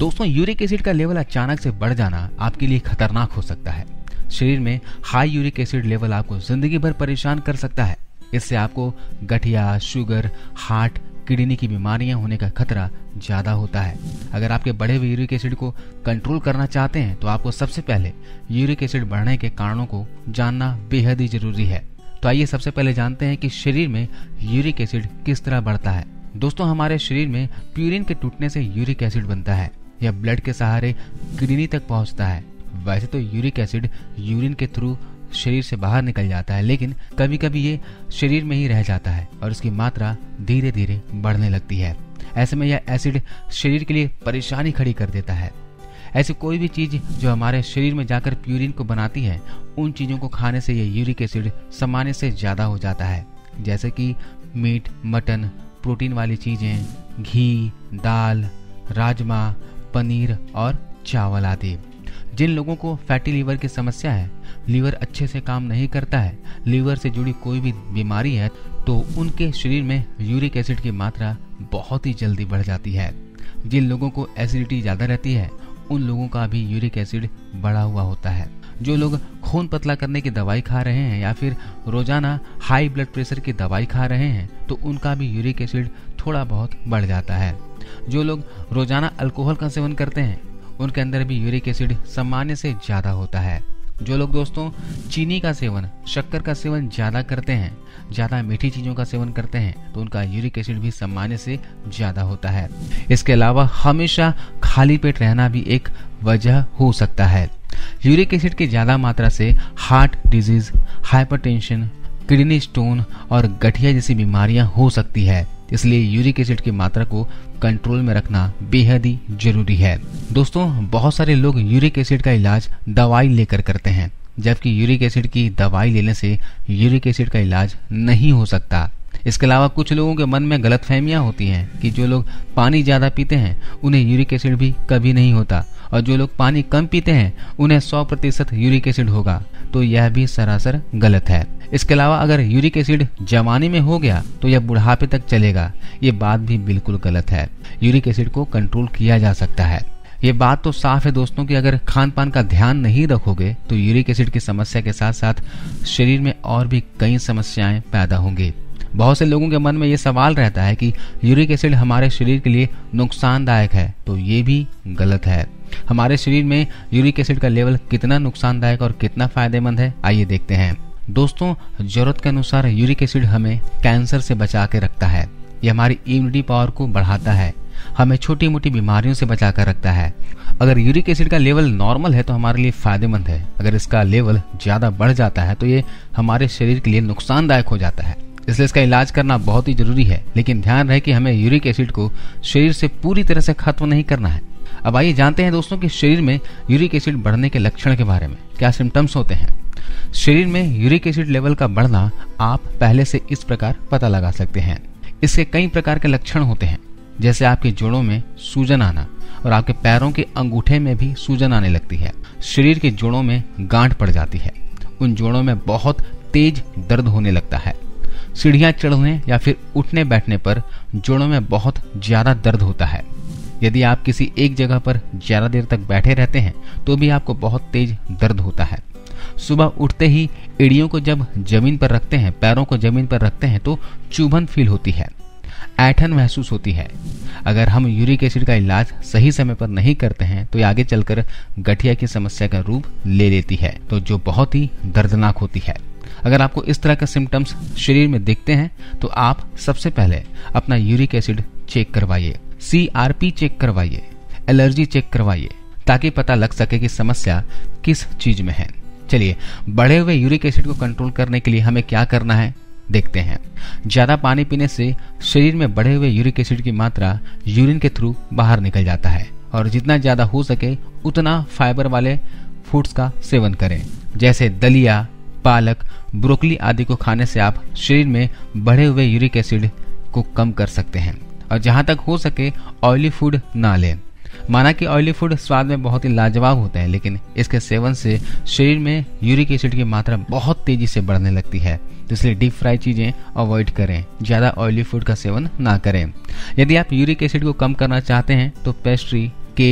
दोस्तों, uric acid का level अचानक से बढ़ जाना आपके लिए खतरनाक हो सकता है। शरीर में हाई यूरिक एसिड लेवल आपको जिंदगी भर परेशान कर सकता है। इससे आपको गठिया, शुगर, हार्ट, किडनी की बीमारियां होने का खतरा ज्यादा होता है। अगर आपके बढ़े हुए यूरिक एसिड को कंट्रोल करना चाहते हैं तो आपको सबसे पहले यूरिक एसिड बढ़ने के कारणों को जानना बेहद ही जरूरी है। तो आइए सबसे पहले जानते हैं कि शरीर में यूरिक एसिड किस तरह बढ़ता है। दोस्तों, हमारे शरीर में प्यूरिन के टूटने से यूरिक एसिड बनता है। यह ब्लड के सहारे किडनी तक पहुंचता है। वैसे तो यूरिक एसिड यूरिन के थ्रू शरीर से बाहर निकल जाता है, लेकिन कभी कभी ये शरीर में ही रह जाता है और इसकी मात्रा धीरे धीरे बढ़ने लगती है। ऐसे में यह एसिड शरीर के लिए परेशानी खड़ी कर देता है। ऐसी कोई भी चीज जो हमारे शरीर में जाकर प्यूरिन को बनाती है, उन चीजों को खाने से यह यूरिक एसिड सामान्य से ज्यादा हो जाता है। जैसे कि मीट, मटन, प्रोटीन वाली चीजें, घी, दाल, राजमा, पनीर और चावल आदि। जिन लोगों को फैटी लीवर की समस्या है, लीवर अच्छे से काम नहीं करता है, लीवर से जुड़ी कोई भी बीमारी है, तो उनके शरीर में यूरिक एसिड की मात्रा बहुत ही जल्दी बढ़ जाती है। जिन लोगों को एसिडिटी ज़्यादा रहती है, उन लोगों का भी यूरिक एसिड बढ़ा हुआ होता है। जो लोग खून पतला करने की दवाई खा रहे हैं या फिर रोजाना हाई ब्लड प्रेशर की दवाई खा रहे हैं, तो उनका भी यूरिक एसिड थोड़ा बहुत बढ़ जाता है। जो लोग रोजाना अल्कोहल का सेवन करते हैं, उनके अंदर भी यूरिक एसिड सामान्य से ज्यादा होता है। जो लोग दोस्तों चीनी का सेवन, शक्कर का सेवन ज्यादा करते हैं, ज्यादा मीठी चीजों का सेवन करते हैं, तो उनका यूरिक एसिड भी सामान्य से ज्यादा होता है। इसके अलावा हमेशा खाली पेट रहना भी एक वजह हो सकता है। यूरिक एसिड की ज्यादा मात्रा से heart disease, hypertension, kidney stone और गठिया जैसी बीमारियां हो सकती है। इसलिए यूरिक एसिड की मात्रा को कंट्रोल में रखना बेहद ही जरूरी है। दोस्तों, बहुत सारे लोग यूरिक एसिड का इलाज दवाई लेकर करते हैं, जबकि यूरिक एसिड की दवाई लेने से यूरिक एसिड का इलाज नहीं हो सकता। इसके अलावा कुछ लोगों के मन में गलतफहमियां होती हैं कि जो लोग पानी ज्यादा पीते हैं उन्हें यूरिक एसिड भी कभी नहीं होता, और जो लोग पानी कम पीते हैं उन्हें 100% यूरिक एसिड होगा। तो यह भी सरासर गलत है। इसके अलावा अगर यूरिक एसिड जवानी में हो गया तो यह बुढ़ापे तक चलेगा, ये बात भी बिल्कुल गलत है। यूरिक एसिड को कंट्रोल किया जा सकता है। ये बात तो साफ है दोस्तों कि अगर खान पान का ध्यान नहीं रखोगे तो यूरिक एसिड की समस्या के साथ साथ शरीर में और भी कई समस्याएं पैदा होंगी। बहुत से लोगों के मन में ये सवाल रहता है कि यूरिक एसिड हमारे शरीर के लिए नुकसानदायक है, तो ये भी गलत है। हमारे शरीर में यूरिक एसिड का लेवल कितना नुकसानदायक और कितना फायदेमंद है, आइए देखते हैं। दोस्तों, जरूरत के अनुसार यूरिक एसिड हमें कैंसर से बचा के रखता है। ये हमारी इम्यूनिटी पावर को बढ़ाता है, हमें छोटी मोटी बीमारियों से बचा कर रखता है। अगर यूरिक एसिड का लेवल नॉर्मल है तो हमारे लिए फायदेमंद है। अगर इसका लेवल ज्यादा बढ़ जाता है तो ये हमारे शरीर के लिए नुकसानदायक हो जाता है। इसलिए इसका इलाज करना बहुत ही जरूरी है, लेकिन ध्यान रहे कि हमें यूरिक एसिड को शरीर से पूरी तरह से खत्म नहीं करना है। अब आइए जानते हैं दोस्तों कि शरीर में यूरिक एसिड बढ़ने के लक्षण के बारे में। क्या सिम्टम्स होते हैं। शरीर में यूरिक एसिड लेवल का बढ़ना आप पहले से इस प्रकार पता लगा सकते हैं। इसके कई प्रकार के लक्षण होते हैं, जैसे आपके जोड़ों में सूजन आना और आपके पैरों के अंगूठे में भी सूजन आने लगती है। शरीर के जोड़ों में गांठ पड़ जाती है, उन जोड़ों में बहुत तेज दर्द होने लगता है। सीढ़ियां चढ़ने या फिर उठने बैठने पर जोड़ों में बहुत ज्यादा दर्द होता है। यदि आप किसी एक जगह पर ज्यादा देर तक बैठे रहते हैं तो भी आपको बहुत तेज दर्द होता है। सुबह उठते ही एड़ियों को जब जमीन पर रखते हैं, पैरों को जमीन पर रखते हैं तो चुभन फील होती है, ऐंठन महसूस होती है। अगर हम यूरिक एसिड का इलाज सही समय पर नहीं करते हैं तो ये आगे चलकर गठिया की समस्या का रूप ले लेती है, तो जो बहुत ही दर्दनाक होती है। अगर आपको इस तरह के सिम्टम्स शरीर में दिखते हैं तो आप सबसे पहले अपना यूरिक एसिड चेक करवाइए, CRP चेक करवाइए, एलर्जी चेक करवाइए, ताकि पता लग सके कि समस्या किस चीज में है। चलिए, बढ़े हुए यूरिक एसिड को कंट्रोल करने के लिए हमें क्या करना है देखते हैं। ज्यादा पानी पीने से शरीर में बढ़े हुए यूरिक एसिड की मात्रा यूरिन के थ्रू बाहर निकल जाता है, और जितना ज्यादा हो सके उतना फाइबर वाले फूड्स का सेवन करें, जैसे दलिया, पालक, ब्रोकली आदि को खाने से आप शरीर में बढ़े हुए यूरिक एसिड को कम कर सकते हैं। और जहां तक हो सके ऑयली फूड ना लें। माना कि ऑयली फूड स्वाद में बहुत ही लाजवाब होते हैं, लेकिन इसके सेवन से शरीर में यूरिक एसिड की मात्रा बहुत तेजी से बढ़ने लगती है। तो इसलिए डीप फ्राई चीजें अवॉइड करें, ज्यादा ऑयली फूड का सेवन ना करें। यदि आप यूरिक एसिड को कम करना चाहते हैं तो पेस्ट्री, केक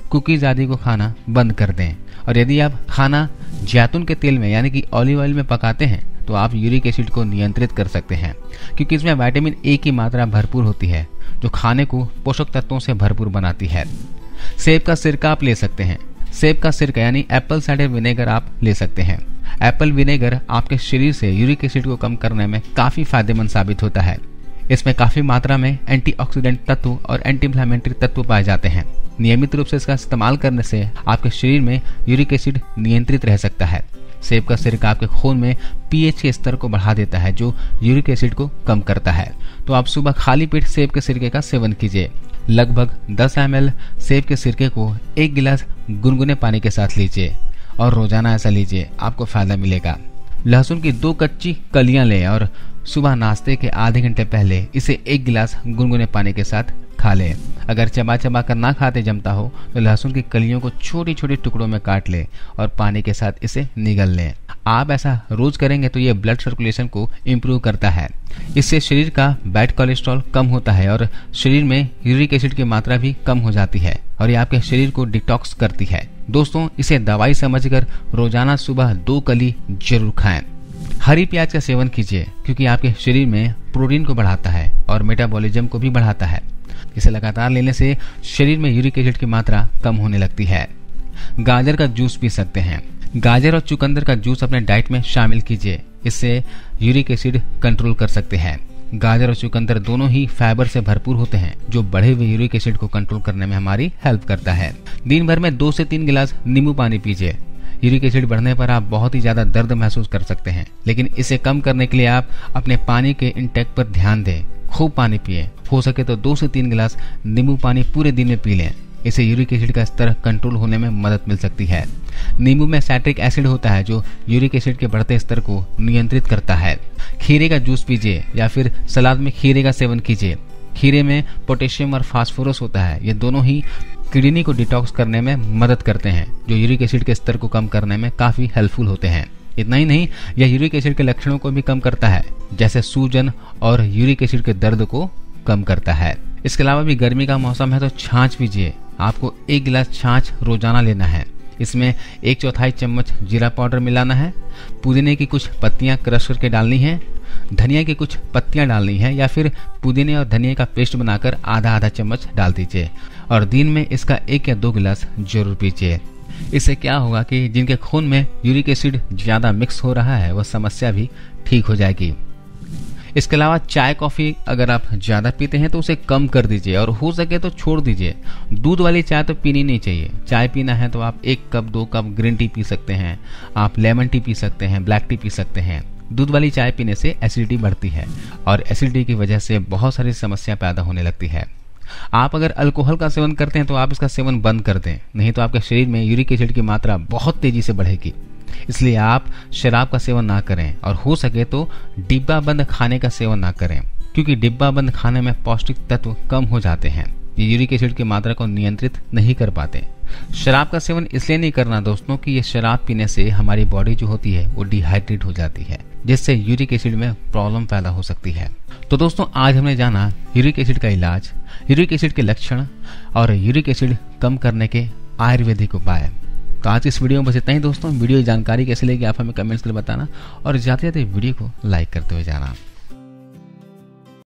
कुकीज़ आदि को खाना बंद कर दें। और यदि आप खाना जैतून के तेल में यानी कि ऑलिव ऑयल में पकाते हैं तो आप यूरिक एसिड को नियंत्रित कर सकते हैं, क्योंकि इसमें विटामिन ए की मात्रा भरपूर होती है जो खाने को पोषक तत्वों से भरपूर बनाती है। सेब का सिरका आप ले सकते हैं। सेब का सिरका यानी एप्पल साइडर विनेगर आप ले सकते हैं। एप्पल विनेगर आपके शरीर से यूरिक एसिड को कम करने में काफ़ी फायदेमंद साबित होता है। इसमें काफ़ी मात्रा में एंटीऑक्सीडेंट तत्व और एंटी इन्फ्लेमेटरी तत्व पाए जाते हैं। नियमित रूप से इसका इस्तेमाल करने से आपके शरीर में यूरिक एसिड नियंत्रित रह सकता है। सेब का सिरका आपके खून में पीएच के स्तर को बढ़ा देता है जो यूरिक एसिड को कम करता है। तो आप सुबह खाली पेट सेब के सिरके का सेवन कीजिए। लगभग 10 ml सेब के सिरके को 1 गिलास गुनगुने पानी के साथ लीजिए और रोजाना ऐसा लीजिए, आपको फायदा मिलेगा। लहसुन की 2 कच्ची कलियां लें और सुबह नाश्ते के आधे घंटे पहले इसे 1 गिलास गुनगुने पानी के साथ खा लें। अगर चबा चबा कर ना खाते जमता हो तो लहसुन की कलियों को छोटे छोटे टुकड़ों में काट लें और पानी के साथ इसे निगल लें। आप ऐसा रोज करेंगे तो ये ब्लड सर्कुलेशन को इम्प्रूव करता है। इससे शरीर का बैड कोलेस्ट्रॉल कम होता है और शरीर में यूरिक एसिड की मात्रा भी कम हो जाती है और ये आपके शरीर को डिटॉक्स करती है। दोस्तों, इसे दवाई समझकर रोजाना सुबह 2 कली जरूर खाएं। हरी प्याज का सेवन कीजिए क्योंकि आपके शरीर में प्रोटीन को बढ़ाता है और मेटाबॉलिज्म को भी बढ़ाता है। इसे लगातार लेने से शरीर में यूरिक एसिड की मात्रा कम होने लगती है। गाजर का जूस पी सकते हैं। गाजर और चुकंदर का जूस अपने डाइट में शामिल कीजिए, इससे यूरिक एसिड कंट्रोल कर सकते हैं। गाजर और चुकंदर दोनों ही फाइबर से भरपूर होते हैं जो बढ़े हुए यूरिक एसिड को कंट्रोल करने में हमारी हेल्प करता है। दिन भर में 2 से 3 गिलास नींबू पानी पीजिए। यूरिक एसिड बढ़ने पर आप बहुत ही ज्यादा दर्द महसूस कर सकते हैं, लेकिन इसे कम करने के लिए आप अपने पानी के इंटेक पर ध्यान दें। खूब पानी पिए, हो सके तो 2 से 3 गिलास नींबू पानी पूरे दिन में पी लें। इससे यूरिक एसिड का स्तर कंट्रोल होने में मदद मिल सकती है। नींबू में साइट्रिक एसिड होता है जो यूरिक एसिड के बढ़ते स्तर को नियंत्रित करता है। खीरे का जूस पीजिए या फिर सलाद में खीरे का सेवन कीजिए। खीरे में पोटेशियम और फास्फोरस होता है, ये दोनों ही किडनी को डिटॉक्स करने में मदद करते हैं जो यूरिक एसिड के स्तर को कम करने में काफी हेल्पफुल होते हैं। इतना ही नहीं, यह यूरिक एसिड के लक्षणों को भी कम करता है, जैसे सूजन और यूरिक एसिड के दर्द को कम करता है। इसके अलावा भी गर्मी का मौसम है तो छाछ पीजिए। आपको 1 गिलास छाछ रोजाना लेना है। इसमें 1/4 चम्मच जीरा पाउडर मिलाना है। पुदीने की कुछ पत्तियां क्रश करके डालनी है। धनिया की कुछ पत्तियां डालनी है या फिर पुदीने और धनिया का पेस्ट बनाकर आधा चम्मच डाल दीजिए और दिन में इसका 1 या 2 गिलास जरूर पीजिए। इससे क्या होगा कि जिनके खून में यूरिक एसिड ज्यादा मिक्स हो रहा है वह समस्या भी ठीक हो जाएगी। इसके अलावा चाय कॉफी अगर आप ज्यादा पीते हैं तो उसे कम कर दीजिए और हो सके तो छोड़ दीजिए। दूध वाली चाय तो पीनी नहीं चाहिए। चाय पीना है तो आप 1 कप 2 कप ग्रीन टी पी सकते हैं, आप लेमन टी पी सकते हैं, ब्लैक टी पी सकते हैं। दूध वाली चाय पीने से एसिडिटी बढ़ती है और एसिडिटी की वजह से बहुत सारी समस्या पैदा होने लगती है। आप अगर अल्कोहल का सेवन करते हैं तो आप इसका सेवन बंद कर दें, नहीं तो आपके शरीर में यूरिक एसिड की मात्रा बहुत तेजी से बढ़ेगी। इसलिए आप शराब का सेवन ना करें और हो सके तो डिब्बा बंद खाने का सेवन ना करें, क्योंकि डिब्बा बंद खाने में पौष्टिक तत्व कम हो जाते हैं। ये यूरिक एसिड की मात्रा को नियंत्रित नहीं कर पाते। शराब का सेवन इसलिए नहीं करना दोस्तों कि ये शराब पीने से हमारी बॉडी जो होती है वो डिहाइड्रेट हो जाती है, जिससे यूरिक एसिड में प्रॉब्लम पैदा हो सकती है। तो दोस्तों, आज हमने जाना यूरिक एसिड का इलाज, यूरिक एसिड के लक्षण और यूरिक एसिड कम करने के आयुर्वेदिक उपाय। तो आज इस वीडियो में बस इतना ही दोस्तों। वीडियो की जानकारी कैसे लगी आप हमें कमेंट्स कर बताना और जाते जाते वीडियो को लाइक करते हुए जाना।